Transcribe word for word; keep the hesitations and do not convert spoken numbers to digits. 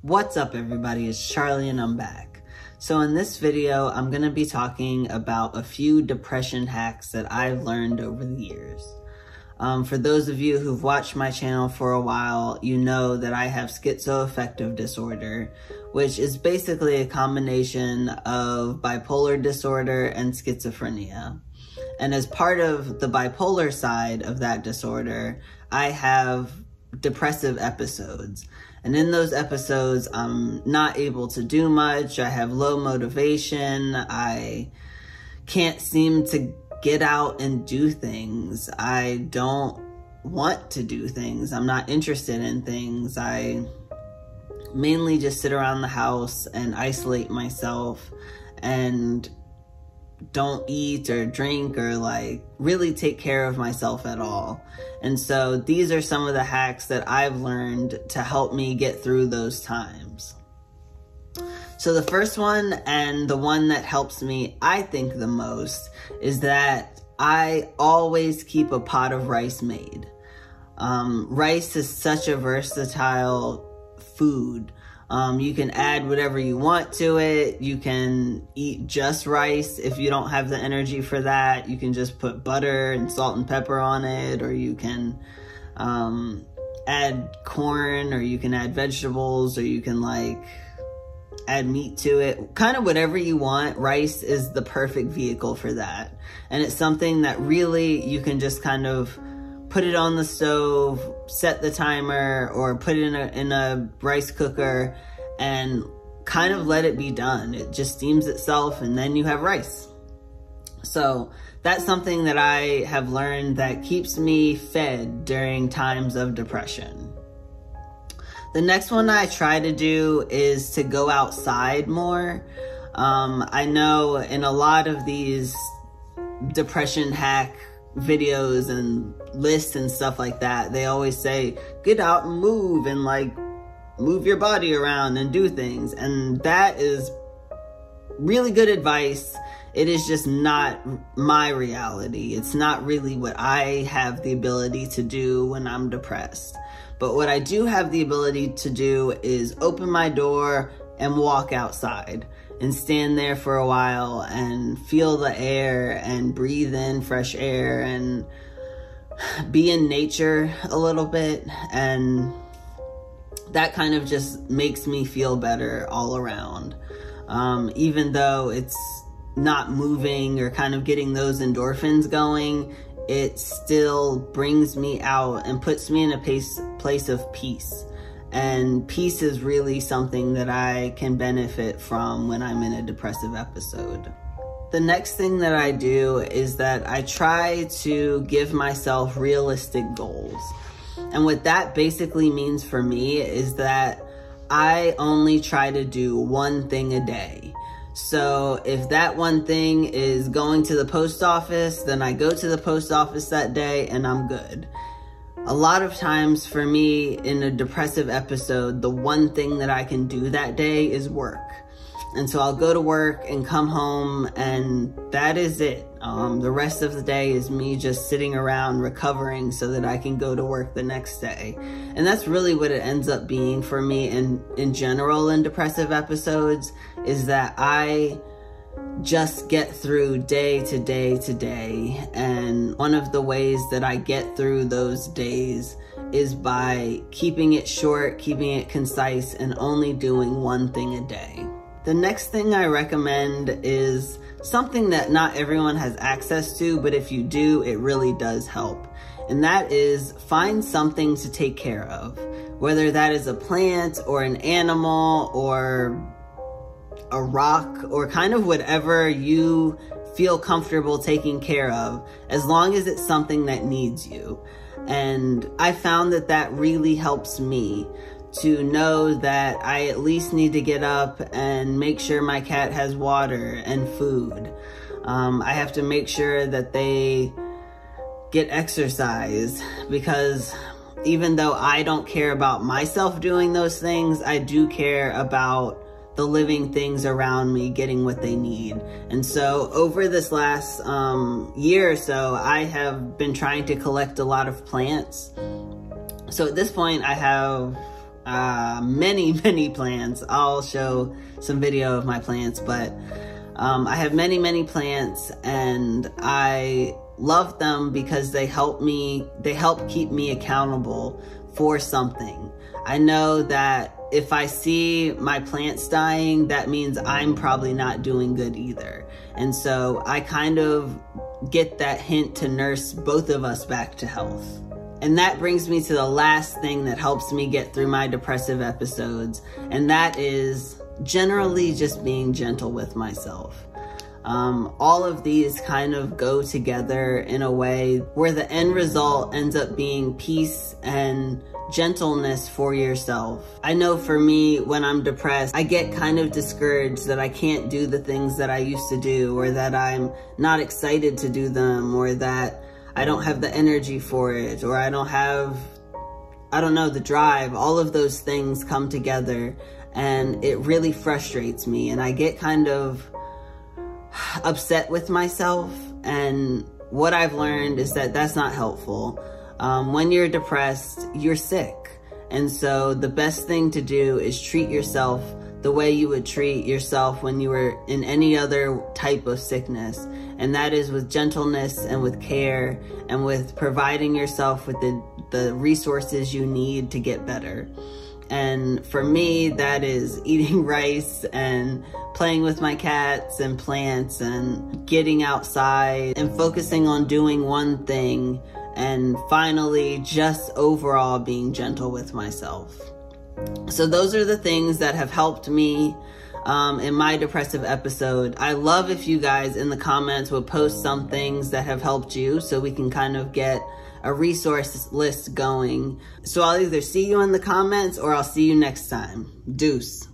What's up everybody, it's Charlie and I'm back. So in this video, I'm gonna be talking about a few depression hacks that I've learned over the years. Um, for those of you who've watched my channel for a while, you know that I have schizoaffective disorder, which is basically a combination of bipolar disorder and schizophrenia. And as part of the bipolar side of that disorder, I have depressive episodes. And in those episodes, I'm not able to do much. I have low motivation. I can't seem to get out and do things. I don't want to do things. I'm not interested in things. I mainly just sit around the house and isolate myself and don't eat or drink or like really take care of myself at all. And so these are some of the hacks that I've learned to help me get through those times. So the first one, and the one that helps me, I think, the most, is that I always keep a pot of rice made. Um, rice is such a versatile food. Um, you can add whatever you want to it. You can eat just rice if you don't have the energy for that. You can just put butter and salt and pepper on it, or you can um, add corn, or you can add vegetables, or you can like add meat to it. Kind of whatever you want. Rice is the perfect vehicle for that. And it's something that really you can just kind of put it on the stove, set the timer, or put it in a, in a rice cooker and kind of let it be done. It just steams itself and then you have rice. So that's something that I have learned that keeps me fed during times of depression. The next one I try to do is to go outside more. Um, I know in a lot of these depression hack videos and lists and stuff like that, they always say get out and move and like move your body around and do things, and that is really good advice. It is just not my reality. It's not really what I have the ability to do when I'm depressed. But what I do have the ability to do is open my door and walk outside and stand there for a while and feel the air and breathe in fresh air and be in nature a little bit. And that kind of just makes me feel better all around. Um, even though it's not moving or kind of getting those endorphins going, it still brings me out and puts me in a place, place of peace. And peace is really something that I can benefit from when I'm in a depressive episode. The next thing that I do is that I try to give myself realistic goals. And what that basically means for me is that I only try to do one thing a day. So if that one thing is going to the post office, then I go to the post office that day and I'm good. A lot of times for me in a depressive episode, the one thing that I can do that day is work. And so I'll go to work and come home and that is it. Um, the rest of the day is me just sitting around recovering so that I can go to work the next day. And that's really what it ends up being for me in, in general in depressive episodes, is that I just get through day to day to day. And one of the ways that I get through those days is by keeping it short, keeping it concise, and only doing one thing a day. The next thing I recommend is something that not everyone has access to, but if you do, it really does help. And that is find something to take care of. Whether that is a plant or an animal or a rock or kind of whatever you feel comfortable taking care of, as long as it's something that needs you. And I found that that really helps me to know that I at least need to get up and make sure my cat has water and food. Um, I have to make sure that they get exercise, because even though I don't care about myself doing those things, I do care about the living things around me getting what they need. And so over this last um, year or so, I have been trying to collect a lot of plants. So at this point, I have uh, many, many plants. I'll show some video of my plants, but um, I have many, many plants, and I love them because they help me, they help keep me accountable for something. I know that if I see my plants dying, that means I'm probably not doing good either. And so I kind of get that hint to nurse both of us back to health. And that brings me to the last thing that helps me get through my depressive episodes, and that is generally just being gentle with myself. Um, all of these kind of go together in a way where the end result ends up being peace and gentleness for yourself. I know for me, when I'm depressed, I get kind of discouraged that I can't do the things that I used to do, or that I'm not excited to do them, or that I don't have the energy for it, or I don't have, I don't know, the drive. All of those things come together, and it really frustrates me, and I get kind of upset with myself. And what I've learned is that that's not helpful. Um, when you're depressed, you're sick. And so the best thing to do is treat yourself the way you would treat yourself when you were in any other type of sickness. And that is with gentleness and with care, and with providing yourself with the, the resources you need to get better. And for me, that is eating rice and playing with my cats and plants and getting outside and focusing on doing one thing, and finally just overall being gentle with myself. So those are the things that have helped me um, in my depressive episode. I love if you guys in the comments would post some things that have helped you, so we can kind of get a resource list going. So I'll either see you in the comments or I'll see you next time. Deuce.